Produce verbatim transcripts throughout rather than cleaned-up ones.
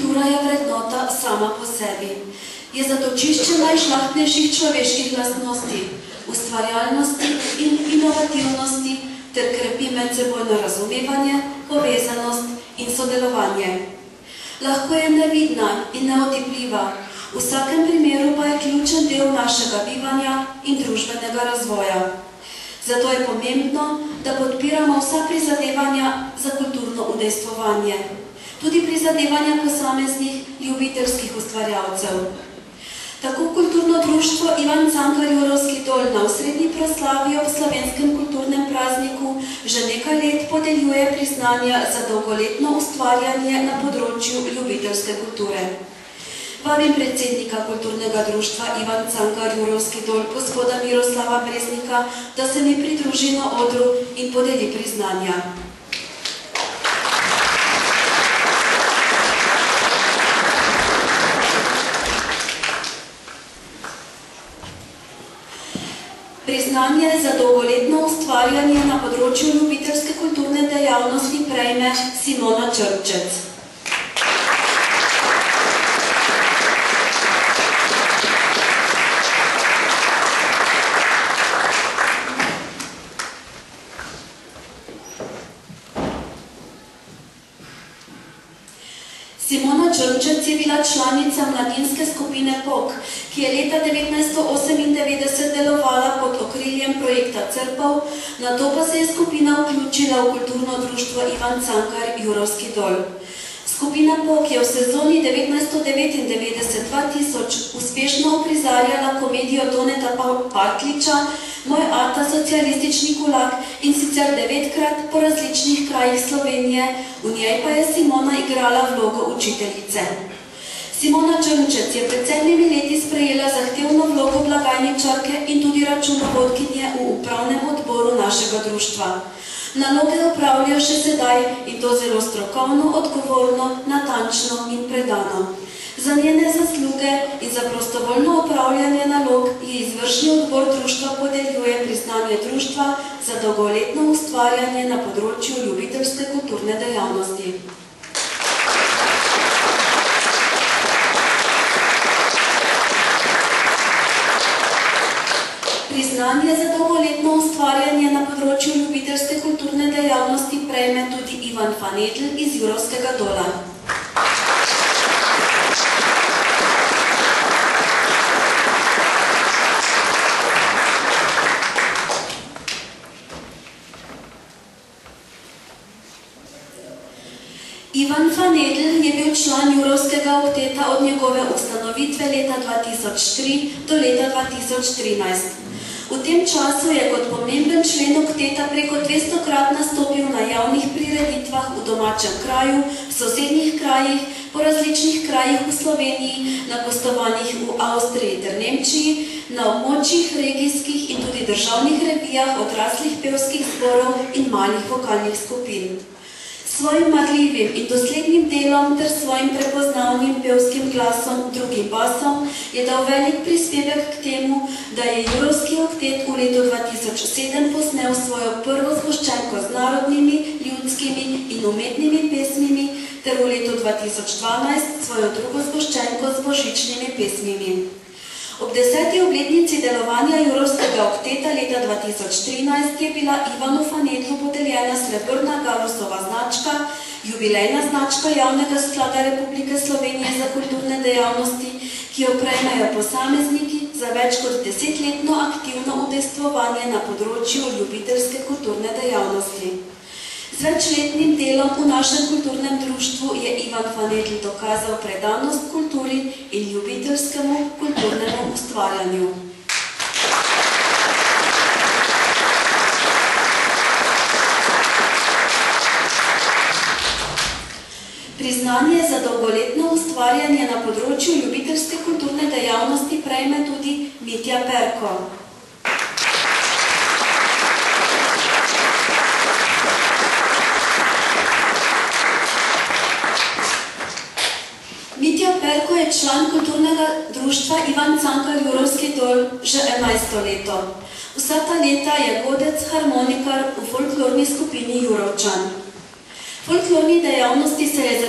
kultura je vrednota sama po sebi. Je zatočišče najžlahtnejših človeških lastnosti, ustvarjalnosti in inovativnosti ter krepi medsebojno razumevanje, povezanost in sodelovanje. Lahko je nevidna in neotipljiva, v vsakem primeru pa je ključen del našega bivanja in družbenega razvoja. Zato je pomembno, da podpiramo vsa prizadevanja za kulturno udejstvovanje, tudi prizadevanja posameznih ljubiteljskih ustvarjalcev. Tako kulturno društvo Ivan Cankar Jurovski dol na osrednji proslavi ob slovenskem kulturnem prazniku že nekaj let podeljuje priznanja za dolgoletno ustvarjanje na področju ljubiteljske kulture. Vabim predsednika kulturnega društva Ivan Cankar Jurovski dol, gospoda Miroslava Breznika, da se mi pridruži na odru in podeli priznanja. Priznanje za dolgoletno ustvarjanje na področju ljubiteljske kulturne dejavnosti prejme Simona Črnčec. Simona Črnčec je bila članica mladinske skupine P O K, ki je leta devetnajststo osemindevetdeset delovala pod okriljem projekta Crpav, nato pa se je skupina vključila v kulturno društvo Ivan Cankar Jurovski dol. Skupina P O K je v sezoni devetnajststo devetindevetdeset do dva tisoč uspešno uprizarjala komedijo Toneta Partljiča Moj ata socialistični kulak in sicer devetkrat po različnih krajih Slovenije, v njej pa je Simona igrala vlogo učiteljice. Simona Črnčec je pred sedmimi leti sprejela zahtevno vlogo blagajničarke in tudi računovodkinje v upravnem odboru našega društva. Naloge opravlja še sedaj in to zelo strokovno, odgovorno, natančno in predano. Za njene zasluge in za prostovoljno opravljanje nalog je izvršni odbor društva podeljuje priznanje društva za dolgoletno ustvarjanje na področju ljubiteljske kulturne dejavnosti. Priznanje za dolgoletno ustvarjanje na področju ljubiteljske kulturne dejavnosti prejme tudi Ivan Fanedl iz Jurovskega dola. Ivan Fanedl je bil član Jurovskega okteta od njegove ustanovitve leta dva tisoč tri do leta dva tisoč trinajst. V tem času je kot pomemben člen okteta preko dvestokrat nastopil na javnih prireditvah v domačem kraju, v sosednjih krajih, po različnih krajih v Sloveniji, na gostovanjih v Avstriji ter Nemčiji, na območjih regijskih in tudi državnih revijah odraslih pevskih zborov in malih vokalnih skupin. Svojim marljivim in doslednim delom ter svojim prepoznavnim pevskim glasom, drugim basom, je dal velik prispevek k temu, da je Jurovski oktet v letu dva tisoč sedem posnel svojo prvo zgoščenko z narodnimi, ljudskimi in umetnimi pesmimi ter v letu dva tisoč dvanajst svojo drugo zgoščenko z božičnimi pesmimi. Ob deseti obletnici delovanja Jurovskega okteta leta dva tisoč trinajst je bila Ivanu Fanedlu podeljena srebrna Galusova značka, jubilejna značka Javnega sklada Republike Slovenije za kulturne dejavnosti, ki jo prejmejo posamezniki za več kot desetletno aktivno udejstvovanje na področju ljubiteljske kulturne dejavnosti. Z večletnim delom v našem kulturnem društvu je Ivan Fanedl dokazal predanost kulturi in ljubiteljskemu kulturnemu ustvarjanju. Priznanje za dolgoletno ustvarjanje na področju ljubiteljske kulturne dejavnosti prejme tudi Mitja Perko. Mitja Perko je član kulturnega društva Ivan Cankar Jurovski dol že enajsto leto. Vsa ta leta je godec harmonikar v folklorni skupini Jurovčan. Folklorni dejavnosti se je zapisal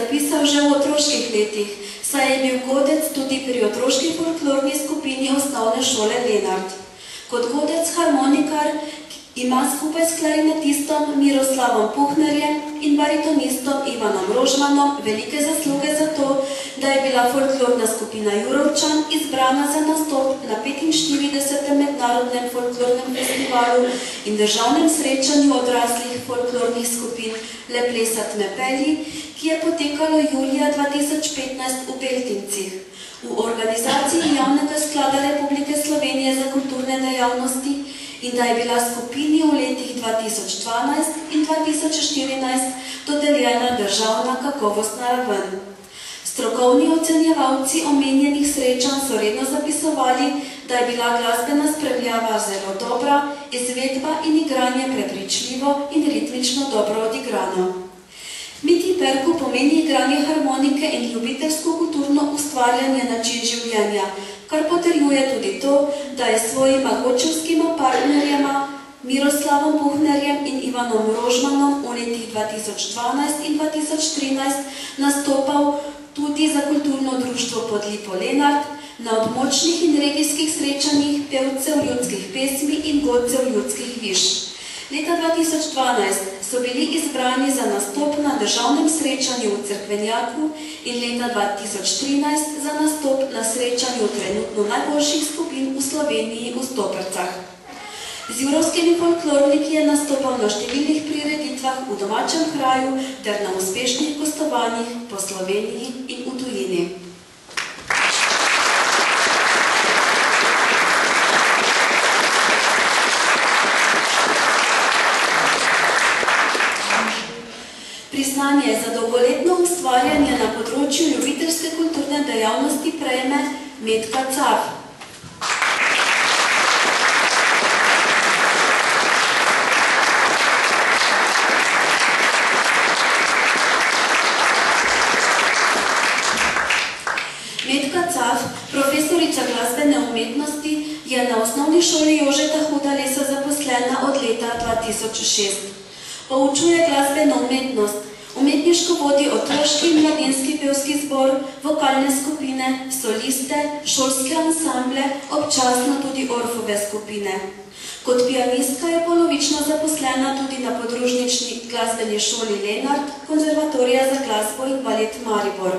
že v otroških letih, saj je bil godec tudi pri otroški folklorni skupini osnovne šole Lenart. Kot godec harmonikar ima skupaj s klarinetistom Miroslavom Puhnerjem in baritonistom Ivanom Rožmanom velike zasluge za to, da je bila folklorna skupina Jurovčan izbrana za nastop na petinštiridesetem mednarodnem folklornem festivalu in državnem srečanju odraslih folklornih skupin Le plesat me pelji, ki je potekalo julija dva tisoč petnajst v Beltincih. V organizaciji Javnega sklada Republike Slovenije za kulturne dejavnosti in da je bila skupini v letih dva tisoč dvanajst in dva tisoč štirinajst dodeljena državna kakovostna raven. Strokovni ocenjevalci omenjenih srečanj so redno zapisovali, da je bila glasbena spremljava zelo dobra, izvedba in igranje prepričljivo in ritmično dobro odigrano. Miti Perku pomeni igranje harmonike in ljubiteljsko kulturno ustvarjanje način življenja, kar potrjuje tudi to, da je svojima gočevskima partnerjema Miroslavom Puhnerjem in Ivanom Rožmanom v letih dva tisoč dvanajst in dva tisoč trinajst nastopal tudi za kulturno društvo Podlipo Lenart na območnih in regijskih srečanjih pevcev ljudskih pesmi in godcev ljudskih viž. Leta dva tisoč dvanajst so bili izbrani za nastop na državnem srečanju v Cerkvenjaku in leta dva tisoč trinajst za nastop na srečanju trenutno najboljših skupin v Sloveniji v Stopercah. Z jurovskimi folklorniki je nastopal na številnih prireditvah v domačem kraju ter na uspešnih gostovanjih po Sloveniji in v tujini. Priznanje za dolgoletno ustvarjanje na področju ljubiteljske kulturne dejavnosti prejme Metka Caf. Metka Caf, profesorica glasbene umetnosti, je na osnovni šoli Jožeta Hudalesa zaposlena od leta dva tisoč šest. Poučuje glasbeno umetnost, umetniško vodi otroški in mladinski pevski zbor, vokalne skupine, soliste, šolske ansamble, občasno tudi Orfove skupine. Kot pianistka je polovično zaposlena tudi na podružnični glasbeni šoli Lenart, Konzervatorija za glasbo in balet Maribor.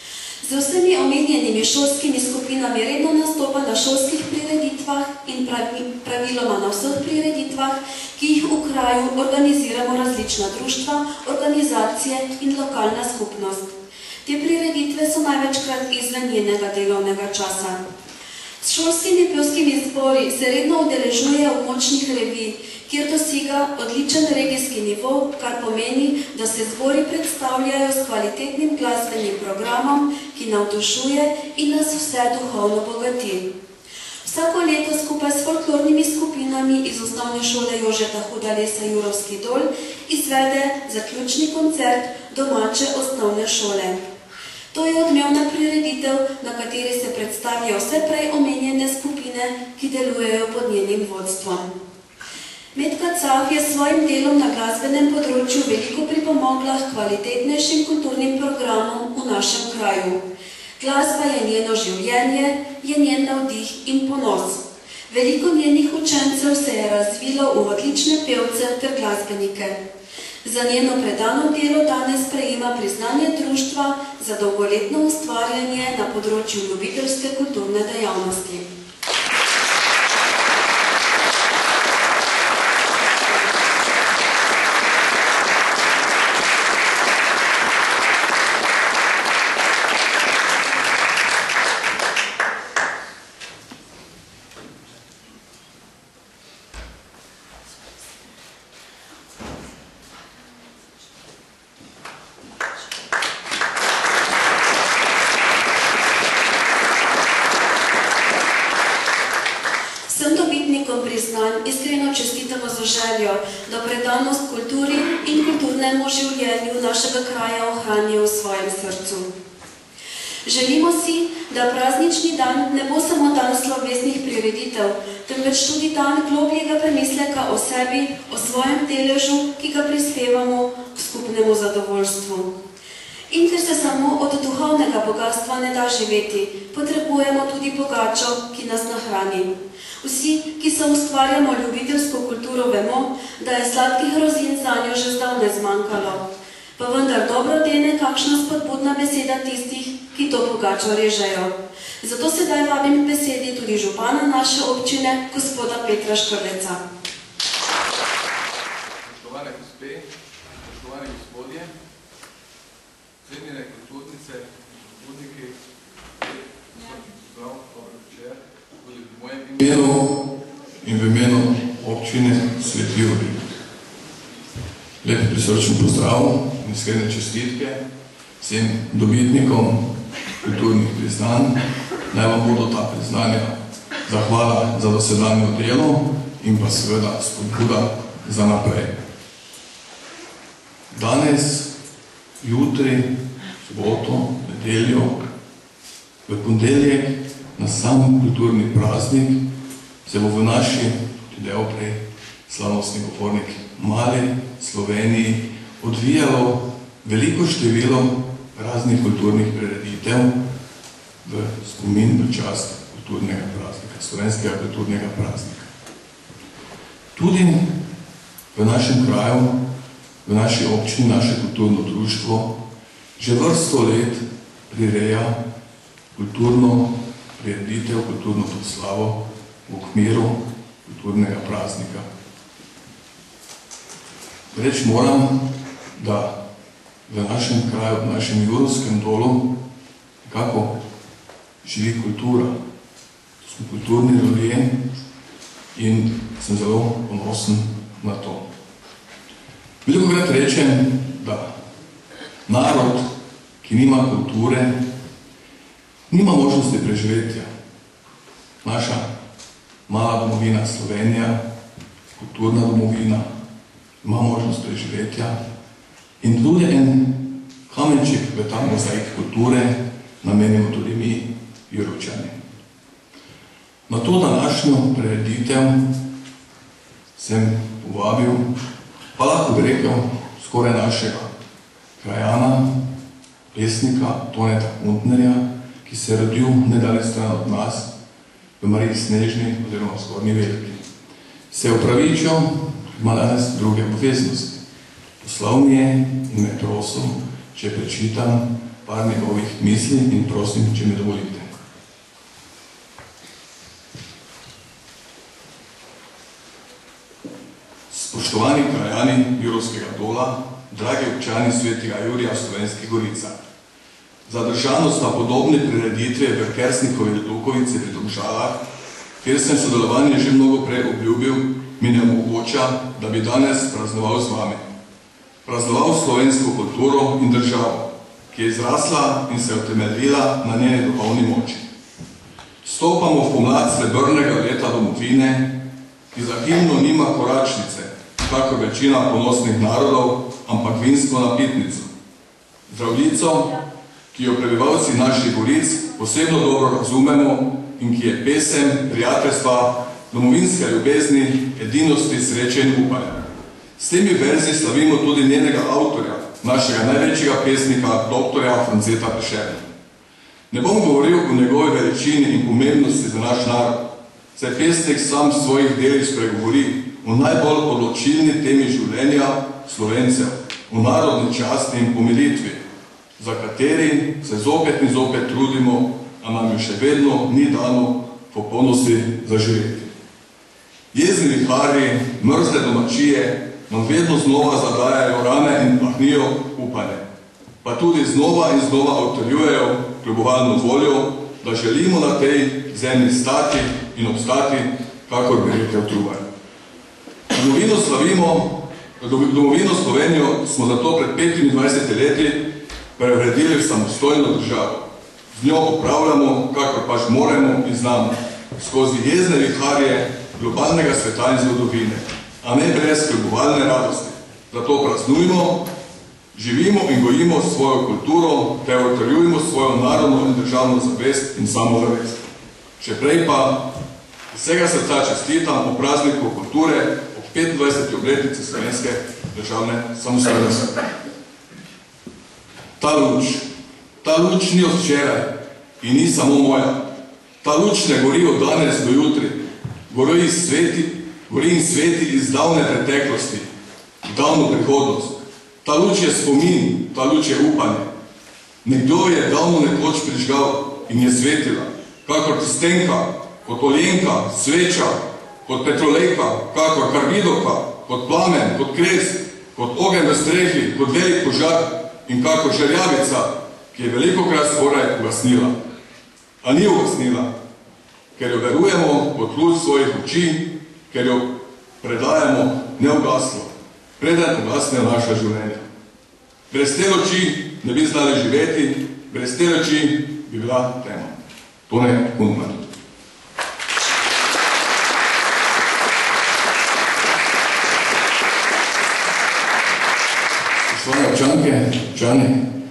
Z vsemi omenjenimi šolskimi skupinami redno nastopa na šolskih prireditvah in praviloma na vseh prireditvah, ki jih v kraju organiziramo različna društva, organizacije in lokalna skupnost. Te prireditve so največkrat izven njenega delovnega časa. S šolskimi pevskimi zbori se redno udeležuje območnih revij, kjer dosega odličen regijski nivo, kar pomeni, da se zbori predstavljajo s kvalitetnim glasbenim programom, ki navdušuje in nas vse duhovno bogati. Vsako leto skupaj s folklornimi skupinami iz osnovne šole Jožeta Hudalesa Jurovski dol izvede zaključni koncert domače osnovne šole. To je odmevna prireditev, na kateri se predstavijo vse prej omenjene skupine, ki delujejo pod njenim vodstvom. Metka Caf je s svojim delom na glasbenem področju veliko pripomogla k kvalitetnejšim kulturnim programom v našem kraju. Glasba je njeno življenje, je njen navdih in ponos. Veliko njenih učencev se je razvilo v odlične pevce ter glasbenike. Za njeno predano delo danes prejema priznanje društva za dolgoletno ustvarjanje na področju ljubiteljske kulturne dejavnosti. Iskreno čestitamo za željo, da predanost kulturi in kulturnemu življenju našega kraja ohranijo v svojem srcu. Želimo si, da praznični dan ne bo samo dan slovesnih prireditev, temveč tudi dan globljega premisleka o sebi, o svojem deležu, ki ga prispevamo k skupnemu zadovoljstvu. In ker se samo od duhovnega bogatstva ne da živeti, potrebujemo tudi pogačo, ki nas nahrani. Vsi, ki se ustvarjamo ljubiteljsko kulturo, vemo, da je sladkih rozin zanjo že zdavnaj zmanjkalo. Pa vendar dobro dene kakšna spodbudna beseda tistih, ki to pogačo režejo. Zato sedaj vabim k besedi tudi župana naše občine, gospoda Petra Škrleca. Spoštovane gospe, spoštovani gospodje, cenjene kulturnice, kulturniki, zdrav, dobro večer, tudi v mojem imenu in v imenu občine Sveti Jurij. Lep prisrčen pozdrav in iskrene čestitke vsem dobitnikom kulturnih priznanj. Naj vam bodo ta priznanja zahvala za dosedanje delo in pa seveda spodbuda za naprej. Danes, jutri, soboto, nedeljo, v ponedeljek, na sam kulturni praznik, se bo v naši, tudi del prej, slavnostni govornik mali Sloveniji odvijalo veliko število raznih kulturnih prireditev v spomin v čast kulturnega praznika, slovenskega kulturnega praznika. Tudi v našem kraju, v naši občini, naše kulturno društvo že vrsto let prireja kulturno prireditev, kulturno proslavo v okviru kulturnega praznika. Reč moram, da v našem kraju, v našem Jurovskem dolu nekako živi kultura. To smo kulturni ljudje in sem zelo ponosen na to. Velikokrat rečem, da narod, ki nima kulture, nima možnosti preživetja. Naša mala domovina Slovenija, kulturna domovina, ima možnost preživetja in tudi en kamenček v ta mozaik kulture namenimo tudi mi, Jurovčani. Na to današnjo prireditev sem povabil, pa lahko bi rekel, skoraj našega krajana, pesnika Toneta Kuntnerja, ki se je rodil nedaleč stran od nas, v Mariji Snežni oziroma v Zgornji Veliki. Se je opravičil, ima danes druge obveznosti. Poslal mi je in me prosil, če prečitam par njegovih misli in prosim, če mi dovolite. Spoštovani krajani Jurovskega dola, dragi občani Svetega Jurija v Slovenskih Goricah. Zadržanost na podobne prireditve v Kersnikovi Lukovici pri Domžalah, kjer sem sodelovanje že mnogo prej obljubil, mi ne omogoča, da bi danes praznoval z vami. Praznoval slovensko kulturo in državo, ki je izrasla in se utemeljila na njeni duhovni moči. Stopamo v pomlad srebrnega leta domovine, ki za himno nima koračnice, kakor večina ponosnih narodov, ampak vinsko napitnico. Zdravljico, ki jo prebivalci naših Goric posebno dobro razumemo in ki je pesem prijateljstva, domovinske ljubezni, edinosti, sreče in upanja. S temi verzi slavimo tudi njenega avtorja, našega največjega pesnika, doktorja Franceta Prešerna. Ne bom govoril o njegovi veličini in pomembnosti za naš narod, saj pesnik sam v svojih delih spregovori o najbolj odločilni temi življenja Slovencev, o narodni časti in pomilitvi, za kateri se zopet in zopet trudimo, a nam jo še vedno ni dano v popolnosti zaživeti. Jezni viharji, mrzle domačije nam vedno znova zadajajo rane in pahnijo upanje, pa tudi znova in znova utrjujejo kljubovalno voljo, da želimo na tej zemlji stati in obstati, kakor bi rekel Trubar. Domovino slavimo, domovino Slovenijo smo zato pred petindvajsetimi leti prevredili v samostojno državo. Z njo upravljamo, kakor pač moremo in znamo, skozi jezne viharje globalnega sveta in zgodovine, a ne brez kljubovalne radosti. Zato praznujmo, živimo in gojimo svojo kulturo, te utrjujemo svojo narodno in državno zavest in samozavest. Še prej pa vsega srca čestitam o prazniku kulture ob petindvajseti obletnici slovenske državne samostojnosti. Ta luč, ta luč ni od včeraj in ni samo moja. Ta luč ne gori od danes do jutri, gori iz sveti, gori in sveti iz davne preteklosti, davno prihodnost. Ta luč je spomin, ta luč je upanje. Nekdo je davno nekoč prižgal in je svetila, kakor tistenka, kot oljenka, sveča, kot petrolejka, kakor karbidoka, kot plamen, kot kres, kot ogenj v strehi, kot velik požar in kakor žerjavica, ki je velikokrat skoraj ugasnila. A ni ugasnila, ker jo verujemo kot luč svojih oči, ker jo predajamo neugaslo, preden ugasne naša življenja. Brez te luči ne bi znali živeti, brez te luči bi bila tema. Tone Kundman. Spoštovane občanke, občani,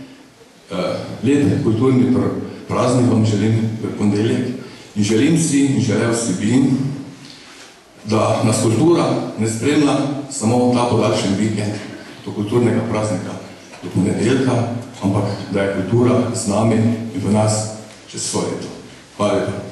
lep kulturni praznik vam želim v ponedeljek in želim si in želel si bi, da nas kultura ne spremlja samo ta podaljšen vikend do kulturnega praznika, do ponedeljka, ampak da je kultura z nami in v nas čez svoje leto. Hvala lepa.